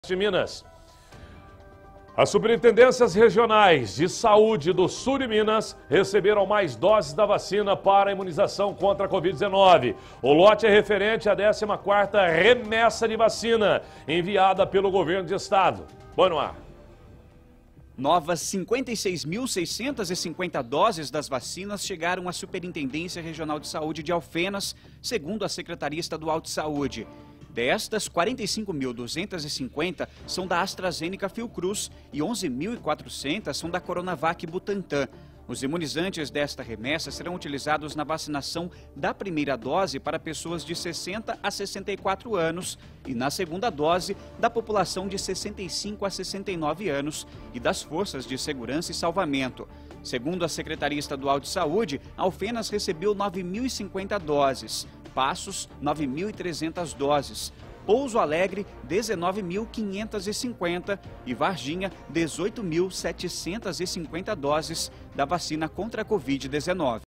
de Minas. As superintendências regionais de saúde do sul de Minas receberam mais doses da vacina para a imunização contra a Covid-19. O lote é referente à 14ª remessa de vacina enviada pelo governo de estado. Põe no ar. Novas 56.650 doses das vacinas chegaram à Superintendência Regional de Saúde de Alfenas, segundo a Secretaria Estadual de Saúde. Destas, 45.250 são da AstraZeneca Fiocruz e 11.400 são da Coronavac Butantan. Os imunizantes desta remessa serão utilizados na vacinação da primeira dose para pessoas de 60 a 64 anos e na segunda dose da população de 65 a 69 anos e das forças de segurança e salvamento. Segundo a Secretaria Estadual de Saúde, Alfenas recebeu 9.050 doses, Passos 9.300 doses, Pouso Alegre 19.550 e Varginha 18.750 doses da vacina contra a Covid-19.